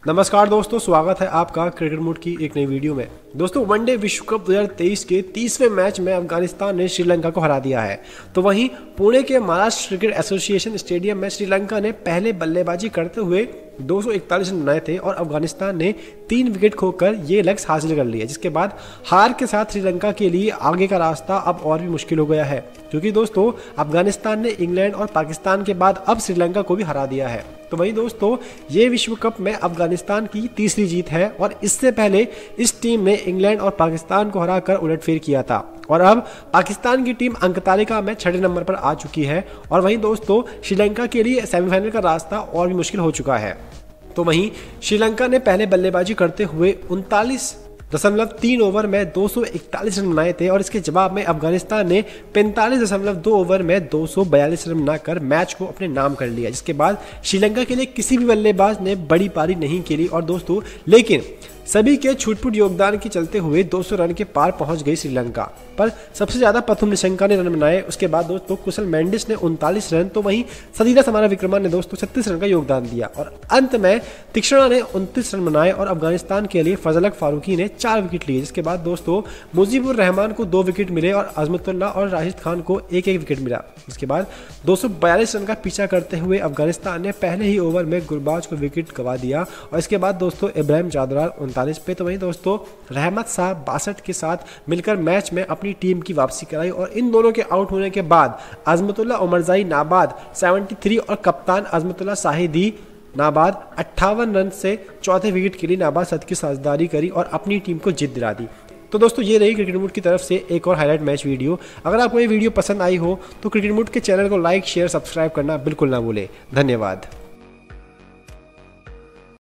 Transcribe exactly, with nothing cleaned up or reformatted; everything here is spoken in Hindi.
नमस्कार दोस्तों, स्वागत है आपका क्रिकेट मूड की एक नई वीडियो में। दोस्तों, वनडे विश्व कप दो हज़ार तेईस के तीसवें मैच में अफगानिस्तान ने श्रीलंका को हरा दिया है। तो वहीं पुणे के महाराष्ट्र क्रिकेट एसोसिएशन स्टेडियम में श्रीलंका ने पहले बल्लेबाजी करते हुए दो सौ इकतालीस रन बनाए थे और अफगानिस्तान ने तीन विकेट खोकर ये लक्ष्य हासिल कर लिया, जिसके बाद हार के साथ श्रीलंका के लिए आगे का रास्ता अब और भी मुश्किल हो गया है, क्योंकि दोस्तों अफगानिस्तान ने इंग्लैंड और पाकिस्तान के बाद अब श्रीलंका को भी हरा दिया है। तो वहीं दोस्तों, ये विश्व कप में अफगानिस्तान की तीसरी जीत है और इससे पहले इस टीम ने इंग्लैंड और पाकिस्तान को हराकर उलटफेर किया था और अब पाकिस्तान की टीम अंक तालिका में छठे नंबर पर आ चुकी है। और वहीं दोस्तों, श्रीलंका के लिए सेमीफाइनल का रास्ता और भी मुश्किल हो चुका है। तो वहीं श्रीलंका ने पहले बल्लेबाजी करते हुए उनतालीस दशमलव तीन ओवर में दो सौ इकतालीस रन बनाए थे और इसके जवाब में अफगानिस्तान ने पैंतालीस दशमलव दो ओवर में दो सौ बयालीस रन बनाकर मैच को अपने नाम कर लिया, जिसके बाद श्रीलंका के लिए किसी भी बल्लेबाज ने बड़ी पारी नहीं खेली और दोस्तों लेकिन सभी के छुटपुट योगदान के चलते हुए दो सौ रन के पार पहुंच गई श्रीलंका। पर सबसे ज्यादा प्रथम निशंका ने रन बनाए, उसके बाद दोस्तों कुशल मेंडिस ने उनतालीस रन, तो वहीं सदीरा समारा विक्रम ने दोस्तों छत्तीस रन का योगदान दिया और अंत में तीक्ष्णा ने उनतीस रन बनाए और अफगानिस्तान के लिए फजलक फारूकी ने चार विकेट लिए। जिसके बाद दोस्तों मुजीबुर रहमान को दो विकेट मिले और अजमतुल्ला और राशिद खान को एक एक विकेट मिला। इसके बाद दो सौ बयालीस रन का पीछा करते हुए अफगानिस्तान ने पहले ही ओवर में गुरबाज को विकेट गंवा दिया और इसके बाद दोस्तों इब्राहिम जादराल उनतालीस पे, तो वहीं दोस्तों रहमत शाह बासठ के साथ मिलकर मैच में अपनी टीम की वापसी कराई और इन दोनों के आउट होने के बाद अजमतुल्ला उमरजाई नाबाद तिहत्तर और कप्तान अजमतुल्ला शाहिदी नाबाद अट्ठावन रन से चौथे विकेट के लिए नाबाद सद की साझेदारी करी और अपनी टीम को जीत दिला दी। तो दोस्तों, ये रही क्रिकेट मूड की तरफ से एक और हाईलाइट मैच वीडियो। अगर आपको ये वीडियो पसंद आई हो तो क्रिकेट मूड के चैनल को लाइक शेयर सब्सक्राइब करना बिल्कुल ना भूलें। धन्यवाद।